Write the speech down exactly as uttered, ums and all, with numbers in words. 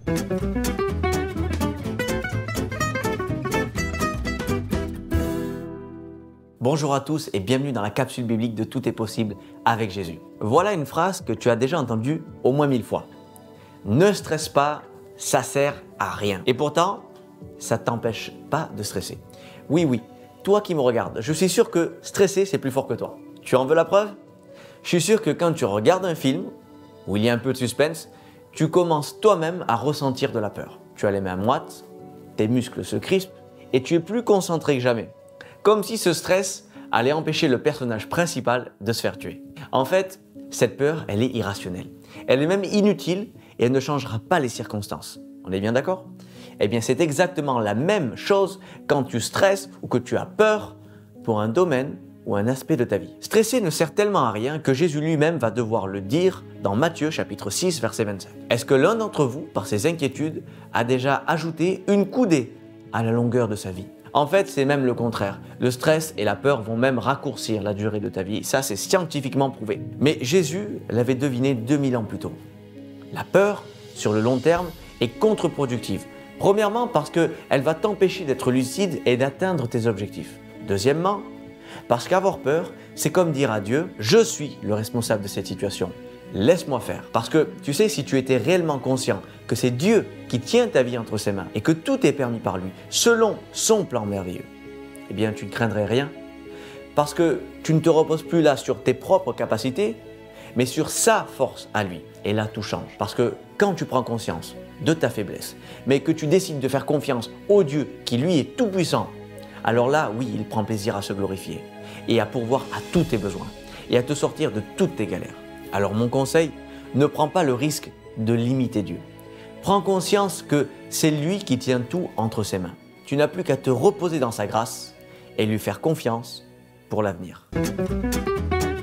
Bonjour à tous et bienvenue dans la capsule biblique de Tout est possible avec Jésus. Voilà une phrase que tu as déjà entendue au moins mille fois. Ne stresse pas, ça sert à rien. Et pourtant, ça ne t'empêche pas de stresser. Oui, oui, toi qui me regardes, je suis sûr que stresser, c'est plus fort que toi. Tu en veux la preuve? Je suis sûr que quand tu regardes un film où il y a un peu de suspense, tu commences toi-même à ressentir de la peur. Tu as les mains moites, tes muscles se crispent et tu es plus concentré que jamais. Comme si ce stress allait empêcher le personnage principal de se faire tuer. En fait, cette peur, elle est irrationnelle. Elle est même inutile et elle ne changera pas les circonstances. On est bien d'accord? Eh bien, c'est exactement la même chose quand tu stresses ou que tu as peur pour un domaine ou un aspect de ta vie. Stresser ne sert tellement à rien que Jésus lui-même va devoir le dire dans Matthieu chapitre six, verset vingt-cinq. Est-ce que l'un d'entre vous, par ses inquiétudes, a déjà ajouté une coudée à la longueur de sa vie? En fait, c'est même le contraire. Le stress et la peur vont même raccourcir la durée de ta vie. Ça, c'est scientifiquement prouvé. Mais Jésus l'avait deviné deux mille ans plus tôt. La peur, sur le long terme, est contre-productive. Premièrement, parce qu'elle va t'empêcher d'être lucide et d'atteindre tes objectifs. Deuxièmement, parce qu'avoir peur, c'est comme dire à Dieu « Je suis le responsable de cette situation. Laisse-moi faire. » Parce que, tu sais, si tu étais réellement conscient que c'est Dieu qui tient ta vie entre ses mains et que tout est permis par lui, selon son plan merveilleux, eh bien, tu ne craindrais rien. Parce que tu ne te reposes plus là sur tes propres capacités, mais sur sa force à lui. Et là, tout change. Parce que quand tu prends conscience de ta faiblesse, mais que tu décides de faire confiance au Dieu qui, lui, est tout-puissant, alors là, oui, il prend plaisir à se glorifier et à pourvoir à tous tes besoins et à te sortir de toutes tes galères. Alors mon conseil, ne prends pas le risque de limiter Dieu. Prends conscience que c'est lui qui tient tout entre ses mains. Tu n'as plus qu'à te reposer dans sa grâce et lui faire confiance pour l'avenir.